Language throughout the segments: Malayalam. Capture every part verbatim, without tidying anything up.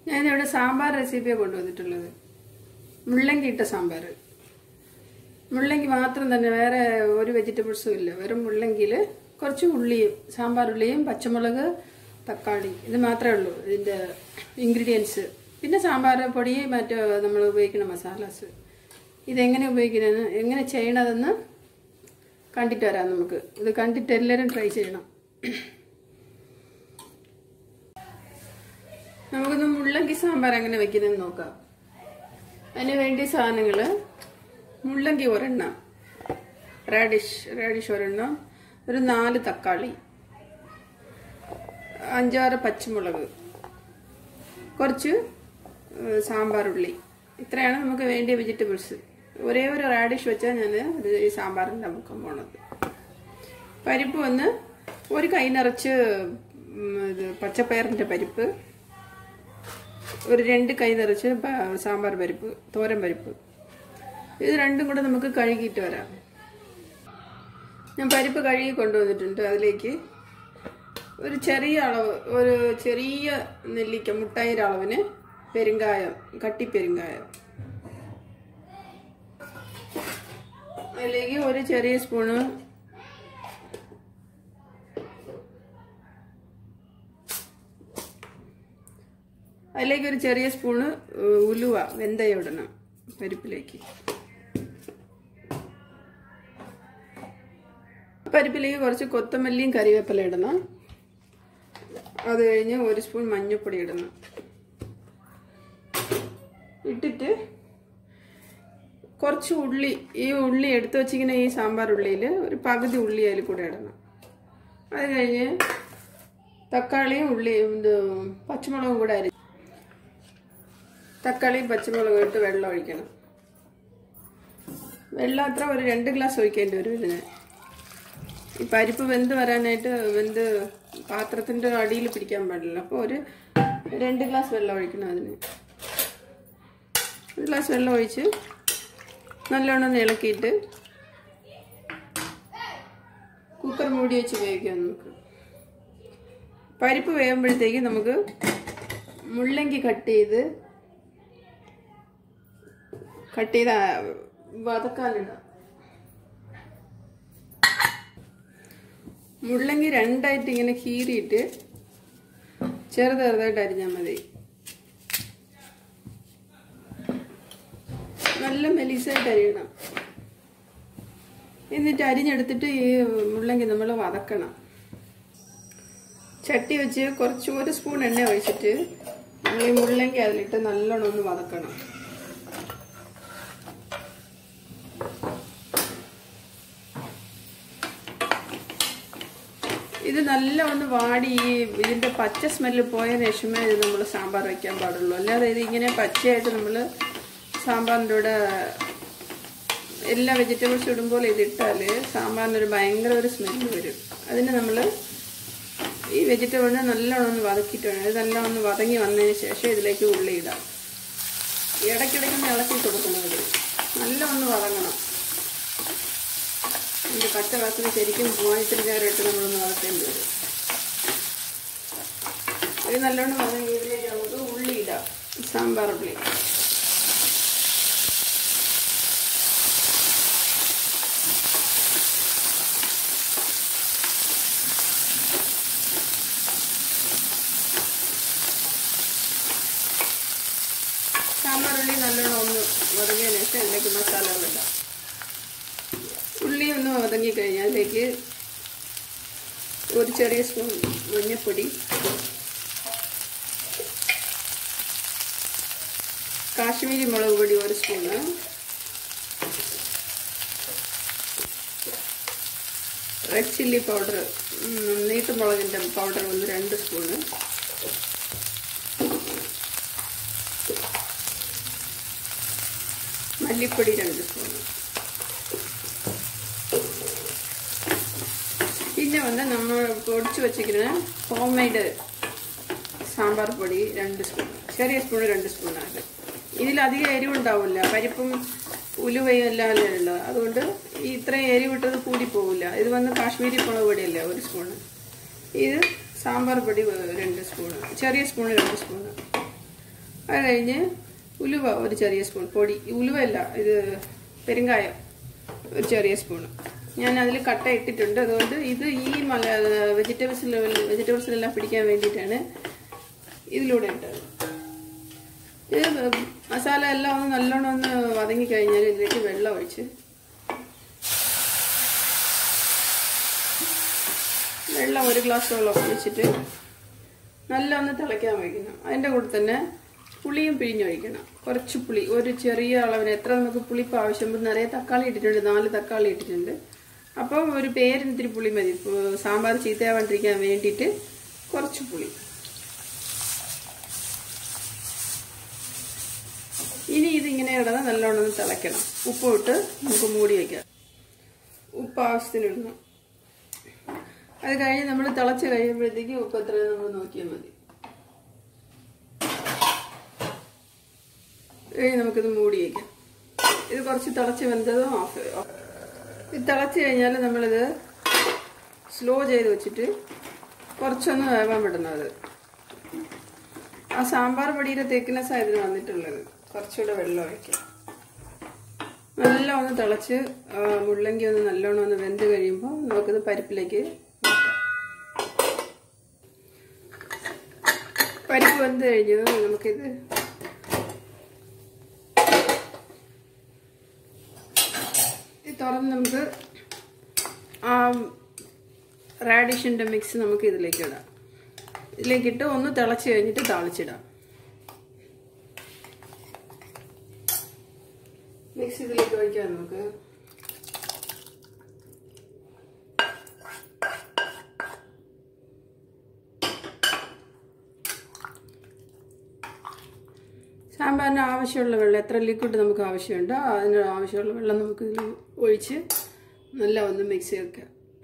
ഞാനിവിടെ സാമ്പാർ റെസിപ്പിയാണ് കൊണ്ടുവന്നിട്ടുള്ളത്. മുള്ളങ്കി ഇട്ട സാമ്പാർ. മുള്ളങ്കി മാത്രം തന്നെ, വേറെ ഒരു വെജിറ്റബിൾസും ഇല്ല. വെറും മുള്ളങ്കിയിൽ കുറച്ച് ഉള്ളിയും സാമ്പാർ ഉള്ളിയും പച്ചമുളക് തക്കാളി, ഇത് മാത്രമേ ഉള്ളൂ ഇതിൻ്റെ ഇൻഗ്രീഡിയൻസ്. പിന്നെ സാമ്പാർ പൊടി, മറ്റേ നമ്മൾ ഉപയോഗിക്കുന്ന മസാലാസ്. ഇതെങ്ങനെ ഉപയോഗിക്കണമെന്ന്, എങ്ങനെ ചെയ്യണതെന്ന് കണ്ടിട്ട് വരാം നമുക്ക്. ഇത് കണ്ടിട്ട് എല്ലാവരും ട്രൈ ചെയ്യണം. നമുക്കൊന്ന് മുള്ളങ്കി സാമ്പാർ എങ്ങനെ വെക്കുന്നതെന്ന് നോക്കാം. അതിന് വേണ്ടിയ സാധനങ്ങൾ: മുള്ളങ്കി ഒരെണ്ണം, റാഡിഷ് റാഡിഷ് ഒരെണ്ണം, ഒരു നാല് തക്കാളി, അഞ്ചാറ് പച്ചമുളക്, കുറച്ച് സാമ്പാർ ഉള്ളി. ഇത്രയാണ് നമുക്ക് വേണ്ടിയ വെജിറ്റബിൾസ്. ഒരേ ഒരു റാഡിഷ് വെച്ചാൽ ഞാൻ ഈ സാമ്പാറിൻ്റെ നമുക്ക് പോണത്. പരിപ്പ് വന്ന് ഒരു കൈ നിറച്ച് ഇത് പച്ചപ്പയറിൻ്റെ പരിപ്പ്, ഒരു രണ്ട് കൈ നിറച്ച് സാമ്പാർ പരിപ്പ്, തോരൻ പരിപ്പ്. ഇത് രണ്ടും കൂടെ നമുക്ക് കഴുകിയിട്ട് വരാം. ഞാൻ പരിപ്പ് കഴുകി കൊണ്ടുവന്നിട്ടുണ്ട്. അതിലേക്ക് ഒരു ചെറിയ അളവ്, ഒരു ചെറിയ നെല്ലിക്ക മുട്ടായിര അളവിന് പെരുങ്കായം, കട്ടിപ്പെരുങ്കായം. അതിലേക്ക് ഒരു ചെറിയ സ്പൂണ് അതിലേക്ക് ഒരു ചെറിയ സ്പൂണ് ഉലുവ, വെന്തയം ഇടണം പരിപ്പിലേക്ക്. പരിപ്പിലേക്ക് കുറച്ച് കൊത്തമല്ലിയും കറിവേപ്പില ഇടണം. അത് കഴിഞ്ഞ് ഒരു സ്പൂൺ മഞ്ഞൾപ്പൊടി ഇടണം. ഇട്ടിട്ട് കുറച്ച് ഉള്ളി, ഈ ഉള്ളി എടുത്തു വച്ചിങ്ങനെ ഈ സാമ്പാർ ഉള്ളിയിൽ ഒരു പകുതി ഉള്ളി അതിൽ കൂടെ ഇടണം. അത് കഴിഞ്ഞ് തക്കാളിയും ഉള്ളിയും ഇത് പച്ചമുളകും കൂടെ അരി തക്കാളിയും പച്ചമുളകും ഇട്ട് വെള്ളം ഒഴിക്കണം. വെള്ളം അത്ര ഒരു രണ്ട് ഗ്ലാസ് ഒഴിക്കേണ്ടി വരും ഇതിന്. ഈ പരിപ്പ് വെന്ത് വരാനായിട്ട്, വെന്ത് പാത്രത്തിൻ്റെ അടിയിൽ പിടിക്കാൻ പാടില്ല. അപ്പോൾ ഒരു രണ്ട് ഗ്ലാസ് വെള്ളം ഒഴിക്കണം. അതിന് ഒരു ഗ്ലാസ് വെള്ളം ഒഴിച്ച് നല്ലോണം ഇളക്കിയിട്ട് കുക്കർ മൂടി വെച്ച് വേവിക്കാം നമുക്ക്. പരിപ്പ് വേകുമ്പോഴത്തേക്ക് നമുക്ക് മുള്ളങ്കി കട്ട് ചെയ്ത് കട്ട് ചെയ്ത് വതക്കാനിടാം. മുള്ളങ്കി രണ്ടായിട്ട് ഇങ്ങനെ കീറിയിട്ട് ചെറുത് ചെറുതായിട്ട് അരിഞ്ഞാൽ മതി. നല്ല മെലിസായിട്ട് അരിയണം. എന്നിട്ട് അരിഞ്ഞെടുത്തിട്ട് ഈ മുള്ളങ്കി നമ്മൾ വതക്കണം. ചട്ടി വെച്ച് കുറച്ച് ഒരു സ്പൂൺ എണ്ണ ഒഴിച്ചിട്ട് നമ്മൾ ഈ മുള്ളങ്കി അതിലിട്ട് നല്ലോണം ഒന്ന് വതക്കണം. ഇത് നല്ല ഒന്ന് വാടി ഈ ഇതിൻ്റെ പച്ച സ്മെല്ല് പോയതിനു ശേഷമേ ഇത് നമ്മൾ സാമ്പാർ വയ്ക്കാൻ പാടുള്ളൂ. അല്ലാതെ ഇത് ഇങ്ങനെ പച്ചയായിട്ട് നമ്മൾ സാമ്പാറിൻ്റെ കൂടെ എല്ലാ വെജിറ്റബിൾസും ഇടുമ്പോൾ ഇതിട്ടാൽ സാമ്പാറിനൊരു ഭയങ്കര ഒരു സ്മെല്ല് വരും. അതിന് നമ്മൾ ഈ വെജിറ്റബിളിനെ നല്ലോണം ഒന്ന് വതക്കിയിട്ട് വേണം. ഇത് നല്ലോണം ഒന്ന് വതങ്ങി വന്നതിന് ശേഷം ഇതിലേക്ക് ഉള്ളി ഇടാം. ഇടയ്ക്കിടയ്ക്ക് ഇളക്കി കൊടുക്കുന്നത് നല്ല ഒന്ന് വതങ്ങണം. ഇതിൻ്റെ പച്ച വാസന ശരിക്കും പോകാൻ ഇത്തിരി നേരമായിട്ട് നമ്മളൊന്ന് വതക്കേണ്ടി വരും. ഇത് നല്ലോണം വതങ്ങി ഇതിലേക്ക് നമുക്ക് ഉള്ളി ഇടാം, സാമ്പാർ ഉള്ളി. സാമ്പാർ ഉള്ളി നല്ലോണം ഒന്ന് വതങ്ങിയതിന് ശേഷം ഇതിലേക്ക് മസാലകളിടാം. ഉള്ളി ഒന്ന് വതങ്ങിക്കഴിഞ്ഞാൽ അതിലേക്ക് ഒരു ചെറിയ സ്പൂൺ മഞ്ഞൾപ്പൊടി, കാശ്മീരി മുളക് പൊടി ഒരു സ്പൂണ്, റെഡ് ചില്ലി പൗഡർ, നീട്ടുമുളകിൻ്റെ പൗഡർ ഒന്ന് രണ്ട് സ്പൂണ്, മല്ലിപ്പൊടി രണ്ട് സ്പൂണ്. പിന്നെ വന്ന് നമ്മൾ പൊടിച്ച് വച്ചിരിക്കുന്ന ഹോം മെയ്ഡ് സാമ്പാർ പൊടി രണ്ട് സ്പൂൺ, ചെറിയ സ്പൂണ് രണ്ട് സ്പൂണാണ്. ഇതിലധികം എരിവുണ്ടാവില്ല, പരിപ്പും ഉലുവയും എല്ലാം അല്ലേ ഉള്ളത്. അതുകൊണ്ട് ഈ ഇത്രയും എരിവിട്ടത് കൂടി പോവില്ല. ഇത് വന്ന് കാശ്മീരി മുളക് പൊടിയല്ലേ ഒരു സ്പൂണ്. ഇത് സാമ്പാർ പൊടി രണ്ട് സ്പൂണ്, ചെറിയ സ്പൂണ് രണ്ട് സ്പൂണ്. അത് കഴിഞ്ഞ് ഉലുവ ഒരു ചെറിയ സ്പൂൺ പൊടി, ഉലുവയല്ല ഇത് പെരുങ്കായം ഒരു ചെറിയ സ്പൂണ്. ഞാൻ അതിൽ കട്ട ഇട്ടിട്ടുണ്ട്. അതുകൊണ്ട് ഇത് ഈ മല വെജിറ്റബിൾസ് വെജിറ്റബിൾസിലെല്ലാം പിടിക്കാൻ വേണ്ടിയിട്ടാണ് ഇതിലൂടെ ഇട്ടത്. ഇത് മസാല എല്ലാം ഒന്ന് നല്ലോണം ഒന്ന് വതങ്ങി കഴിഞ്ഞാൽ ഇതിലേക്ക് വെള്ളം ഒഴിച്ച് വെള്ളം ഒരു ഗ്ലാസ് വെള്ളം ഒഴിച്ചിട്ട് നല്ല ഒന്ന് തിളയ്ക്കാൻ വയ്ക്കണം. അതിൻ്റെ കൂടെ തന്നെ പുളിയും പിഴിഞ്ഞൊഴിക്കണം. കുറച്ച് പുളി, ഒരു ചെറിയ അളവിന് എത്ര നമുക്ക് പുളിപ്പ് ആവശ്യം. നിറയെ തക്കാളി ഇട്ടിട്ടുണ്ട്, നാല് തക്കാളി ഇട്ടിട്ടുണ്ട്. അപ്പം ഒരു പേരിന് ഇത്തിരി പുളി മതി. സാമ്പാർ ചീത്തയാവാണ്ടിരിക്കാൻ വേണ്ടിയിട്ട് കുറച്ച് പുളി. ഇനി ഇതിങ്ങനെ കിടന്ന് നല്ലോണം ഒന്ന് തിളയ്ക്കണം. ഉപ്പ് ഇട്ട് നമുക്ക് മൂടി വയ്ക്കാം. ഉപ്പ് ആവശ്യത്തിന് ഇടണം. അത് കഴിഞ്ഞ് നമ്മൾ തിളച്ച് കഴിയുമ്പോഴത്തേക്ക് ഉപ്പ് എത്ര നമ്മൾ നോക്കിയാൽ മതി. നമുക്കിത് മൂടി വയ്ക്കാം. ഇത് കുറച്ച് തിളച്ച് വെന്തതും ഓഫ്. ഇത് തിളച്ച് കഴിഞ്ഞാൽ നമ്മളിത് സ്ലോ ചെയ്ത് വെച്ചിട്ട് കുറച്ചൊന്ന് വേവാൻ വിടുന്നത്. ആ സാമ്പാർ പൊടിയുടെ തിക്നെസ് ആയിരുന്നു വന്നിട്ടുള്ളത്. കുറച്ചുകൂടെ വെള്ളം ഒഴിക്കാം. നല്ല ഒന്ന് തിളച്ച് മുള്ളങ്കി ഒന്ന് നല്ലോണം ഒന്ന് വെന്ത് കഴിയുമ്പോൾ നമുക്കിത് പരിപ്പിലേക്ക് മാറ്റാം. പരിപ്പ് വെന്ത് കഴിഞ്ഞു നമുക്കിത് തുറന്ന് നമുക്ക് ആ റാഡിഷിൻ്റെ മിക്സ് നമുക്ക് ഇതിലേക്ക് ഇടാം. ഇതിലേക്കിട്ട് ഒന്ന് തിളച്ച് കഴിഞ്ഞിട്ട് താളിച്ചിടാം. മിക്സ് ഇതിലേക്ക് ഒഴിക്കാം നമുക്ക്. സാമ്പാറിന് ആവശ്യമുള്ള വെള്ളം, എത്ര ലിക്വിഡ് നമുക്ക് ആവശ്യമുണ്ടോ അതിന് ആവശ്യമുള്ള വെള്ളം നമുക്ക് ഇതിൽ ഒഴിച്ച് നല്ല ഒന്ന് മിക്സ് വെക്കാം.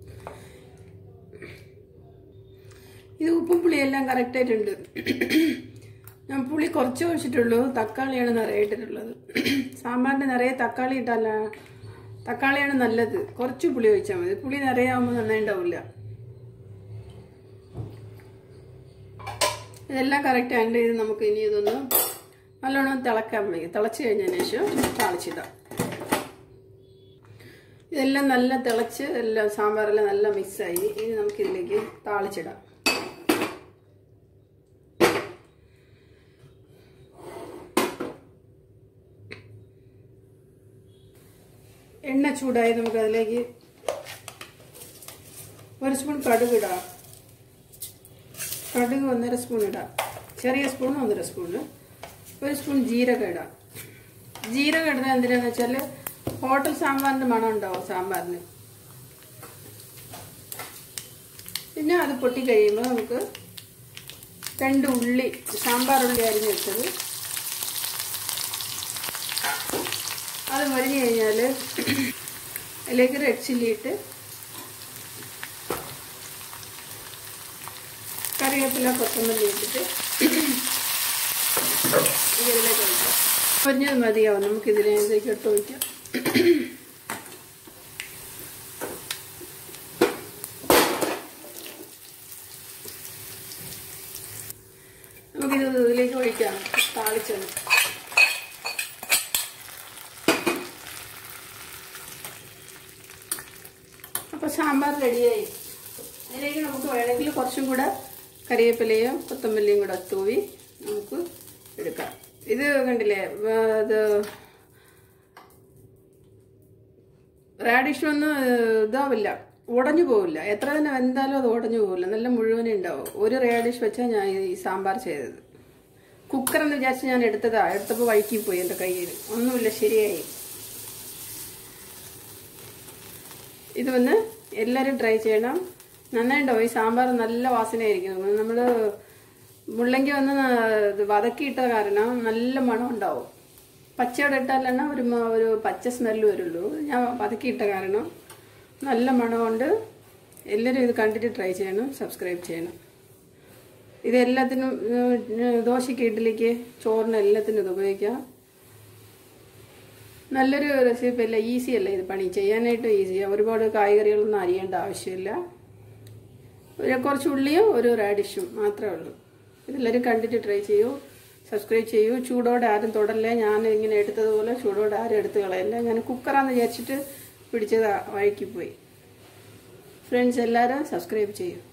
ഇത് ഉപ്പും പുളിയെല്ലാം കറക്റ്റായിട്ടുണ്ട്. ഞാൻ പുളി കുറച്ച് ഒഴിച്ചിട്ടുള്ളൂ. തക്കാളിയാണ് നിറയെ ഇട്ടിട്ടുള്ളത്. സാമ്പാറിന് നിറയെ തക്കാളി ഇട്ടല്ല, തക്കാളിയാണ് നല്ലത്. കുറച്ച് പുളി ഒഴിച്ചാൽ മതി. പുളി നിറയെ ആകുമ്പോൾ നന്നായി ഉണ്ടാവില്ല. ഇതെല്ലാം കറക്റ്റായിട്ട് ഇത് നമുക്ക് ഇനി ഇതൊന്ന് നല്ലോണം തിളക്കാൻ വയ്ക്കും. തിളച്ച് കഴിഞ്ഞതിന് ശേഷം താളിച്ചിടാം. ഇതെല്ലാം നല്ല തിളച്ച് എല്ലാം സാമ്പാറെല്ലാം നല്ല മിക്സായി. ഇനി നമുക്കിതിലേക്ക് താളിച്ചിടാം. എണ്ണ ചൂടായി നമുക്കതിലേക്ക് ഒരു സ്പൂൺ കടുക് ഇടാം. കടുക് ഒന്നര സ്പൂൺ ഇടാം. ചെറിയ സ്പൂൺ ഒന്നര സ്പൂണ്. ഒരു സ്പൂൺ ജീരകം ഇടാം. ജീരകം ഇടുന്നത് എന്തിനാന്ന് വെച്ചാൽ ഹോട്ടൽ സാമ്പാറിൻ്റെ മണം ഉണ്ടാവും സാമ്പാറിന്. പിന്നെ അത് പൊട്ടി കഴിയുമ്പോൾ നമുക്ക് രണ്ട് ഉള്ളി, സാമ്പാർ ഉള്ളി അരിഞ്ഞ് വെച്ചത് അത് മരിഞ്ഞ് കഴിഞ്ഞാൽ അതിലേക്ക് റെഡ് ചില്ലി ഇട്ട് കറിവേപ്പില കൊത്തമല്ലി ഇട്ടിട്ട് ഇതിലേക്ക് ഒഴിക്കാം. പൊരിഞ്ഞത് മതിയാവും. നമുക്കിതിലേക്ക് ഇട്ട് ഒഴിക്കാം. നമുക്കിത് ഇതിലേക്ക് ഒഴിക്കാം. താളിച്ചത് അപ്പോൾ സാമ്പാർ റെഡിയായി. അതിലേക്ക് നമുക്ക് വേണമെങ്കിൽ കുറച്ചും കൂടെ കറിവേപ്പിലയും കൊത്തമല്ലിയും കൂടെ തൂവി നമുക്ക് എടുക്കാം. ഇത് കണ്ടില്ലേ, അത് റാഡിഷ് ഒന്നും ഇതാവില്ല, ഉടഞ്ഞു പോവില്ല. എത്ര തന്നെ വെന്താലും അത് ഉടഞ്ഞു പോവില്ല. നല്ല മുഴുവനെ ഉണ്ടാവും. ഒരു റാഡിഷ് വെച്ചാൽ ഞാൻ ഈ സാമ്പാർ ചെയ്തത്. കുക്കറെന്ന് വിചാരിച്ച് ഞാൻ എടുത്തതാ. എടുത്തപ്പോൾ വഴുക്കി പോയി എൻ്റെ കയ്യിൽ. ഒന്നുമില്ല, ശരിയായി. ഇത് വന്ന് എല്ലാവരും ട്രൈ ചെയ്യണം. നന്നായിട്ടുണ്ടാവും. ഈ സാമ്പാർ നല്ല വാസനയായിരിക്കും. നമ്മൾ മുള്ളങ്കി വന്ന് വതക്കിയിട്ട കാരണം നല്ല മണം ഉണ്ടാവും. പച്ചയോടെ ഇട്ടാലാണ് ഒരു ഒരു പച്ച സ്മെല്ല് വരുള്ളൂ. ഞാൻ വതക്കിയിട്ട കാരണം നല്ല മണമുണ്ട്. എല്ലാവരും ഇത് കണ്ടിട്ട് ട്രൈ ചെയ്യണം, സബ്സ്ക്രൈബ് ചെയ്യണം. ഇത് എല്ലാത്തിനും ദോശയ്ക്ക്, ഇഡ്ഡലിക്ക്, ചോറിന് എല്ലാത്തിനും ഇത് ഉപയോഗിക്കാം. നല്ലൊരു റെസിപ്പി അല്ല, ഈസി അല്ല ഇത്. പണി ചെയ്യാനായിട്ട് ഈസിയാണ്. ഒരുപാട് കായ്കറികളൊന്നും അരിയേണ്ട ആവശ്യമില്ല. ഒരു കുറച്ച് ഉള്ളിയും ഒരു റാഡിഷും മാത്രമേ ഉള്ളൂ. ഇതെല്ലാവരും കണ്ടിട്ട് ട്രൈ ചെയ്യൂ, സബ്സ്ക്രൈബ് ചെയ്യൂ. ചൂടോടെ ആരും തൊടല്ലേ. ഞാൻ ഇങ്ങനെ എടുത്തതുപോലെ ചൂടോടെ ആരും എടുത്ത് കളയല്ല. ഞാൻ കുക്കറാന്ന് വിചാരിച്ചിട്ട് പിടിച്ചത് വഴിക്ക് പോയി. ഫ്രണ്ട്സ് എല്ലാവരും സബ്സ്ക്രൈബ് ചെയ്യൂ.